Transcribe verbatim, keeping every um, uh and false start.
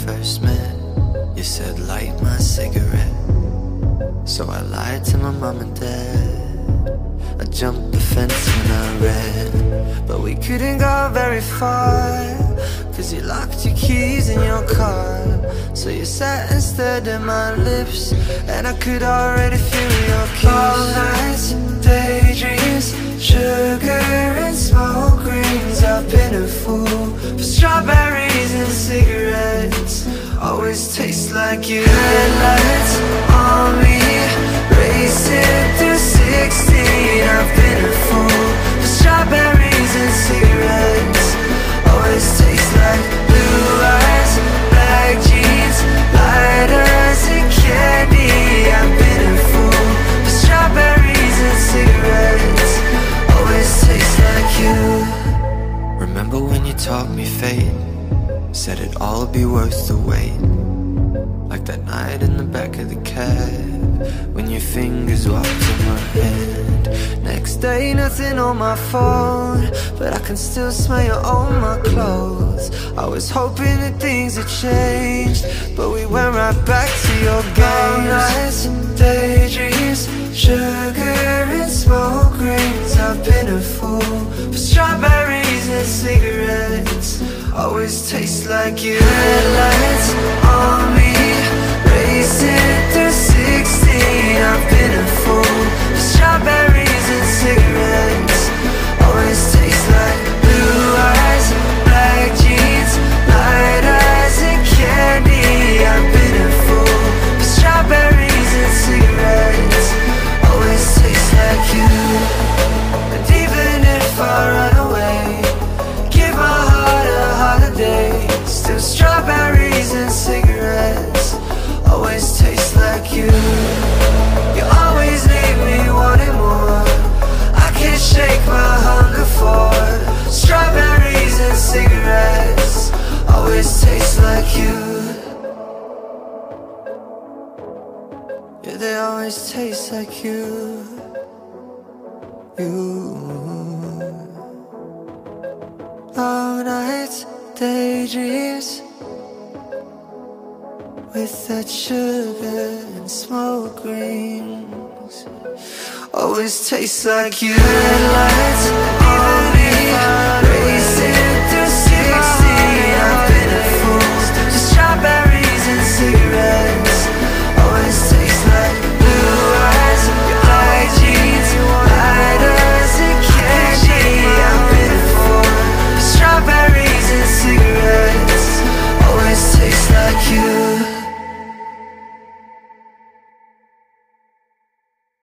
first met, you said light my cigarette. So I lied to my mom and dad. I jumped the fence when I ran, but we couldn't go very far, cause you locked your keys in your car. So you sat and stared at my lips, and I could already feel your kiss. All nights, daydreams, sugar and smoke rings. I've been a fool for strawberries and cigarettes. Always taste like you. Headlights on me, racing through sixteen. I've been a fool for strawberries and cigarettes. Always taste like blue eyes, black jeans, lighters and candy. I've been a fool for strawberries and cigarettes. Always taste like you. Remember when you taught me fate? Said it'd all be worth the wait. Like that night in the back of the cab, when your fingers walked in my hand. Next day, nothing on my phone, but I can still smell you on my clothes. I was hoping that things had changed, but we went right back to your games. Nights and daydreams, sugar and smoke rings. I've been a fool for strawberries and cigarettes. Always taste like you. Headlights on me, racing through sixteen. I've been a fool for strawberries and cigarettes. Always taste like blue eyes, black jeans, lighters and candy. I've been a fool for strawberries and cigarettes. Always taste like you. And even if I run away, give my heart a holiday, still strawberries and cigarettes. Always taste like you. You always leave me wanting more. I can't shake my hunger for strawberries and cigarettes. Always taste like you. Yeah, they always taste like you. You. Long nights, daydreams, with that sugar and smoke rings. Always tastes like you. Headlights on me, race